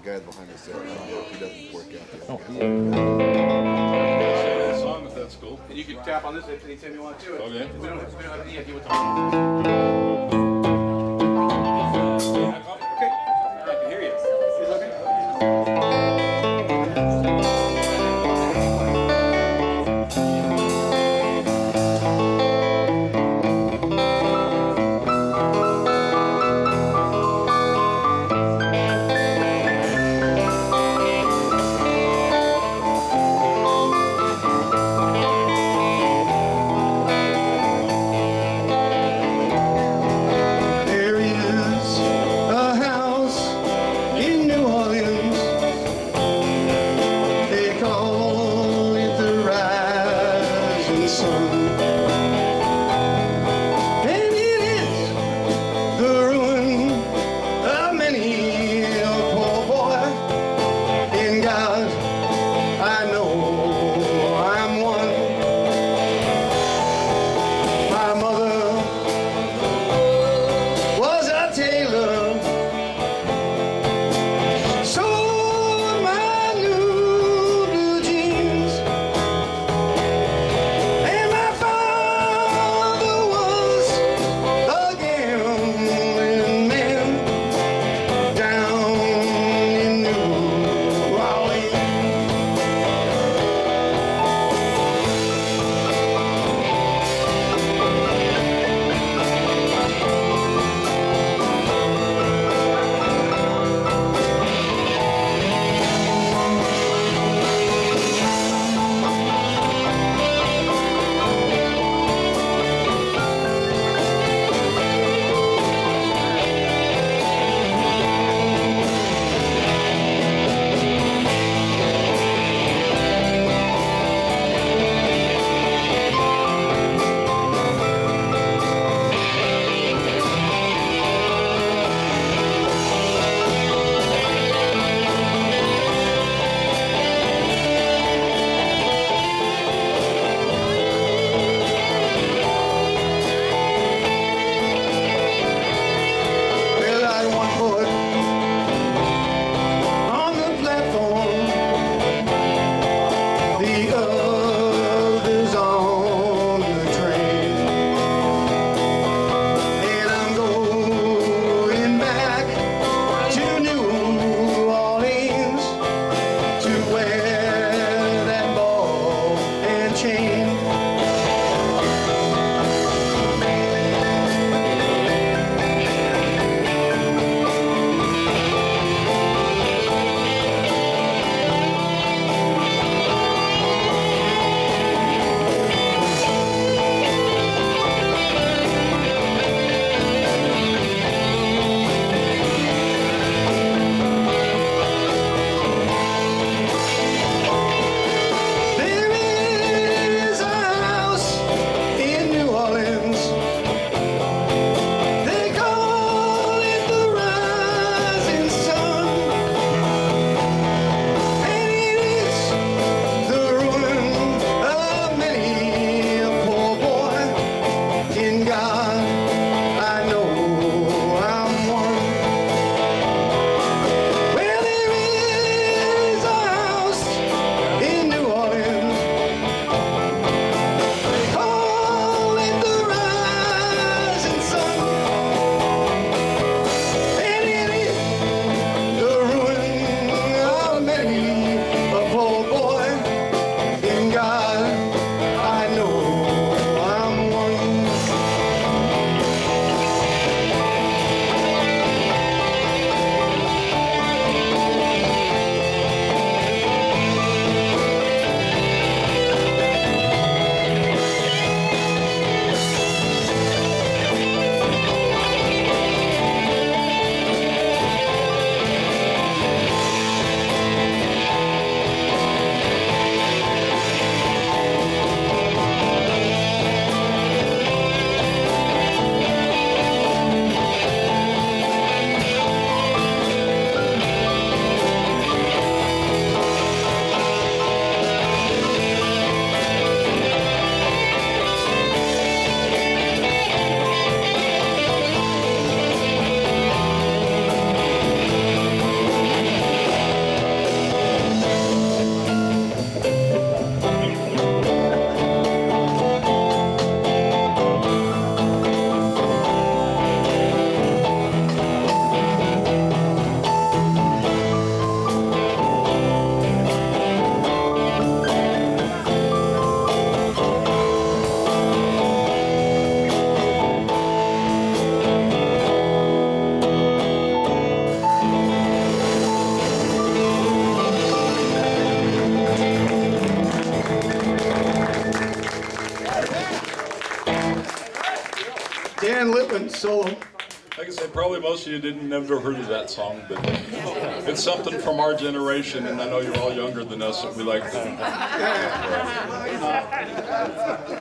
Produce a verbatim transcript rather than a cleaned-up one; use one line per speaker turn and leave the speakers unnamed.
guys behind the set. If he doesn't work out.
Oh,
Yeah. Song, if that's cool.
And you can tap on this anytime you want to.
Okay.
We don't have, we don't have any idea what the. Okay. I can hear you. Is it okay?
There is a
Dan Lippman solo.
Like I say, probably most of you didn't never heard of that song, but it's something from our generation, and I know you're all younger than us, and we like to